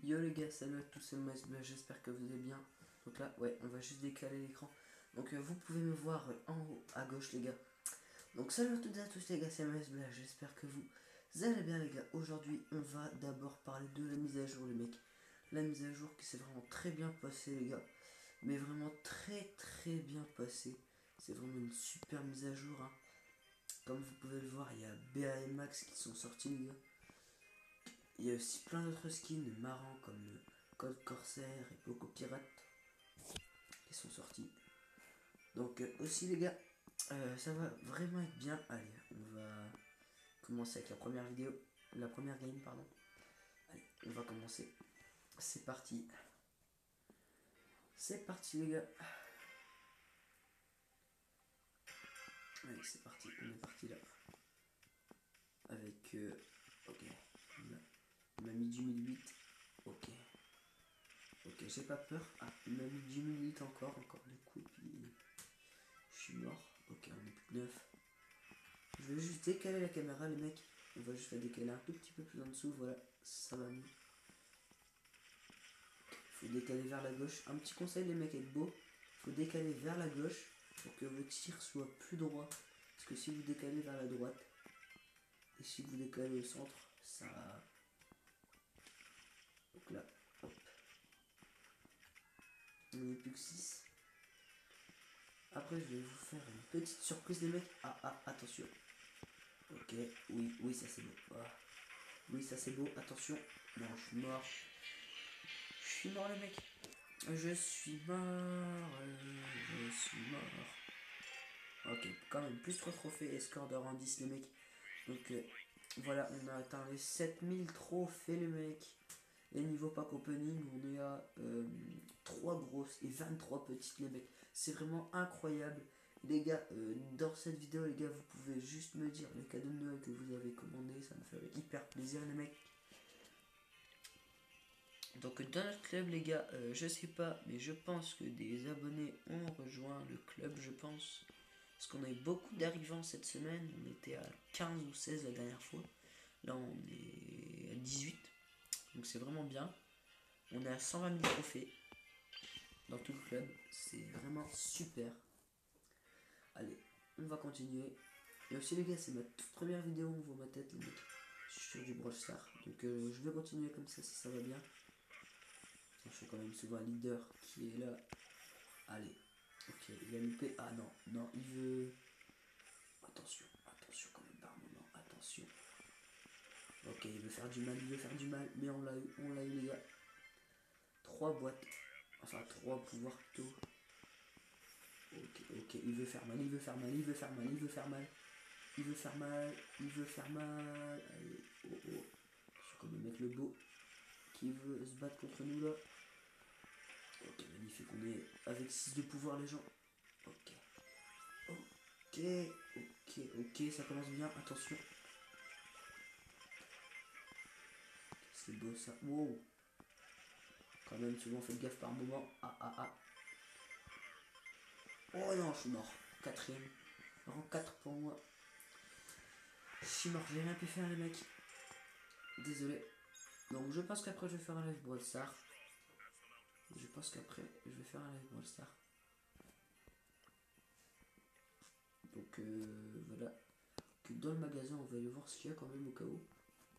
Yo les gars, salut à tous, c'est MSBlack, j'espère que vous allez bien. Donc là, ouais, on va juste décaler l'écran. Donc vous pouvez me voir en haut à gauche les gars. Donc salut à toutes et à tous les gars, c'est MSBlack, j'espère que vous allez bien les gars. Aujourd'hui, on va d'abord parler de la mise à jour les mecs. La mise à jour qui s'est vraiment très bien passée les gars. Mais vraiment très bien passée. C'est vraiment une super mise à jour hein. Comme vous pouvez le voir, il y a BA et Max qui sont sortis les gars. Il y a aussi plein d'autres skins marrants comme le Code Corsair et Poco Pirate qui sont sortis. Donc aussi les gars, ça va vraiment être bien. Allez, on va commencer avec la première vidéo, la première game pardon. Allez, on va commencer. C'est parti. C'est parti les gars. Allez, c'est parti, on est parti là. Avec ok. On m'a mis du 1008. Ok. Ok, j'ai pas peur. Ah, il m'a mis du 1008 encore les coups et puis je suis mort. Ok, on est plus que 9. Je vais juste décaler la caméra les mecs. On va juste la décaler un tout petit peu plus en dessous. Voilà, ça va mieux. Faut décaler vers la gauche. Un petit conseil les mecs avec beau. Faut décaler vers la gauche pour que vos tirs soient plus droits. Parce que si vous décalez vers la droite et si vous décalez au centre, ça... Donc là, hop. On n'est plus que 6. Après je vais vous faire une petite surprise les mecs. Ah, attention. Ok, oui, ça c'est beau. Ah. Oui, ça c'est beau, attention. Non, je suis mort. Je suis mort les mecs. Je suis mort. Je suis mort. Ok, quand même, plus 3 trophées et score de rang 10 les mecs. Donc voilà, on a atteint les 7000 trophées les mecs. Et niveau pack opening, on est à 3 grosses et 23 petites les mecs. C'est vraiment incroyable. Les gars, dans cette vidéo, les gars, vous pouvez juste me dire les cadeaux de Noël que vous avez commandés. Ça me fait hyper plaisir les mecs. Donc dans notre club les gars, je sais pas, mais je pense que des abonnés ont rejoint le club, je pense. Parce qu'on a eu beaucoup d'arrivants cette semaine, on était à 15 ou 16 la dernière fois. Là on est à 18, donc c'est vraiment bien. On est à 120 000 trophées dans tout le club, c'est vraiment super. Allez, on va continuer. Et aussi les gars, c'est ma toute première vidéo où on voit ma tête les mecs. Je suis sur du Brawl Stars, donc je vais continuer comme ça si ça va bien. Je fais quand même souvent un leader qui est là. Allez. Ok, il a loupé. Ah non, il veut... Attention quand même par moment. Attention. Ok, il veut faire du mal, mais on l'a eu les gars. 3 boîtes. Enfin, 3 pouvoirs plutôt. Ok, il veut faire mal. Il veut faire mal. Allez, oh. Je suis comme le mec le beau qui veut se battre contre nous là. Ok, magnifique, on est avec 6 de pouvoir les gens. Ok, ça commence bien, attention. C'est beau ça, wow. Quand même, souvent faites gaffe par moment. Ah. Oh non, je suis mort. 4ème. Rang 4 pour moi. Je suis mort, j'ai rien pu faire les mecs. Désolé. Donc je pense qu'après je vais faire un live Brawl Stars. Donc voilà. Que dans le magasin, on va aller voir ce qu'il y a quand même au cas où.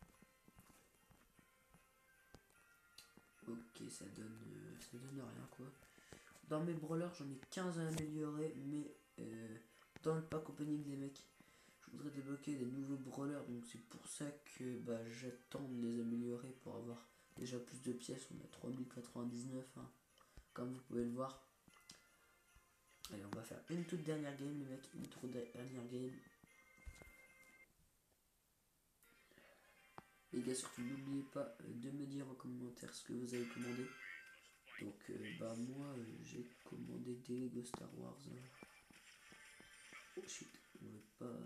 Ok, ça donne rien quoi. Dans mes brawlers, j'en ai 15 à améliorer, mais dans le pack opening les mecs, je voudrais débloquer des nouveaux brawlers, donc c'est pour ça que j'attends de les améliorer pour avoir déjà plus de pièces. On a 3099, hein, comme vous pouvez le voir. Allez, on va faire une toute dernière game les mecs, une toute dernière game. Les gars, surtout n'oubliez pas de me dire en commentaire ce que vous avez commandé. Donc moi j'ai commandé des Lego Star Wars. Oh shit, on veut pas.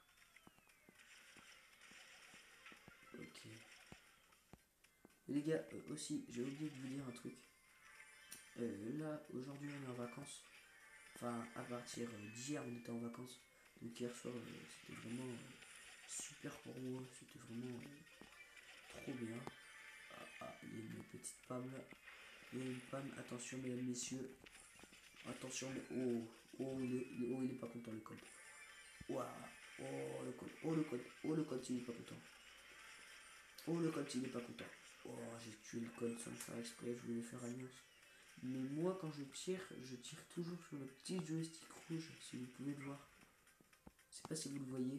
Ok. Et les gars, aussi j'ai oublié de vous dire un truc. Là aujourd'hui on est en vacances. Enfin à partir d'hier on était en vacances. Donc hier soir c'était vraiment super pour moi. C'était vraiment trop bien. Il y a une petite petite pomme là. Il y a une pomme. Attention, mesdames, messieurs. Attention, mais oh, oh, il est pas content le code. Waouh, oh le code, oh le code, oh le code, il est pas content. Oh le code, il est pas content. Oh, j'ai tué le code sans le faire exprès, je voulais faire alliance. Mais moi, quand je tire toujours sur le petit joystick rouge, si vous pouvez le voir. Je sais pas si vous le voyez.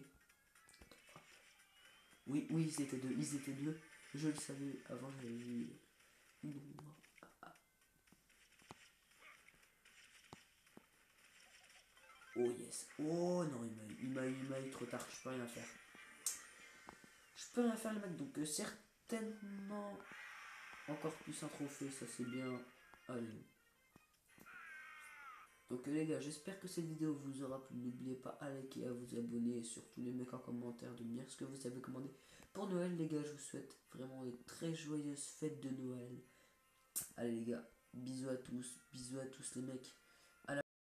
Oui, oui, ils étaient deux. Je le savais, avant j'avais vu une ombre. Oh yes. Oh non, il m'a eu trop tard, je peux rien faire. Je peux rien faire les mecs, donc certainement encore plus un trophée, ça c'est bien. Allez. Donc les gars, j'espère que cette vidéo vous aura plu. N'oubliez pas à liker, à vous abonner et surtout les mecs en commentaire de me dire ce que vous avez commandé. Pour Noël les gars, je vous souhaite vraiment de très joyeuses fêtes de Noël. Allez les gars, bisous à tous les mecs.